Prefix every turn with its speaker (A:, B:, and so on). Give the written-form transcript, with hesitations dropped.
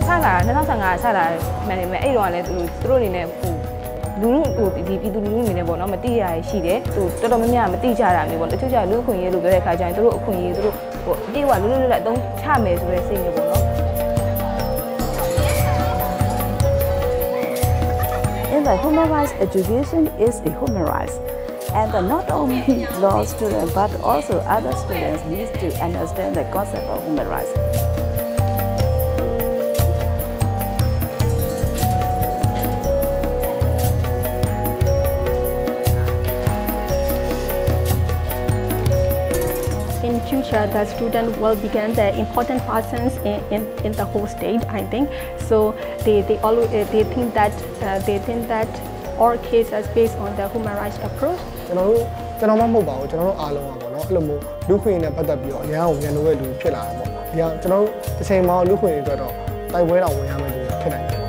A: လာ2015ဆက်လာမှန်နေမယ်အဲ့တော့လည်းသူတို့အနေနဲ့လူဒီပြည်သူလူထုအနေနဲ့ပေါ့နော်မတိရရှိတယ်သူတော်တော်များများမတိကြတာမျိုးပေါ့တချို့ကျလူအခွင့်အရေးလို့ပြောတဲ့အခါကျရင်သူတို့အခွင့်အရေးသူတို့ဟိုအတိအဝလွတ်လွတ်လပ်အသုံးချမယ်ဆိုတဲ့စိတ်မျိုးပေါ့နော်
B: In the human rights, education is a human rights, and not only law students but also other students need to understand the concept of human rights.
C: In future, the student will become the important persons in the whole state. I think so. They think that all cases based on the human rights approach.
D: ကျွန်တော်မဟုတ်ပါဘူးကျွန်တော်တို့အားလုံးပါပေါ့နော်အဲ့လိုမျိုးလူခွင့်နဲ့ပတ်သက်ပြီးတော့အများကိုညံလို့ပဲလူဖြစ်လာတာပေါ့ဒီကကျွန်တော်တို့တစ်ချိန်မှာလူခွင့်တွေအတွက်တော့တိုက်ပွဲတော်ဝင်ရမယ်လို့ဖြစ်နိုင်တယ်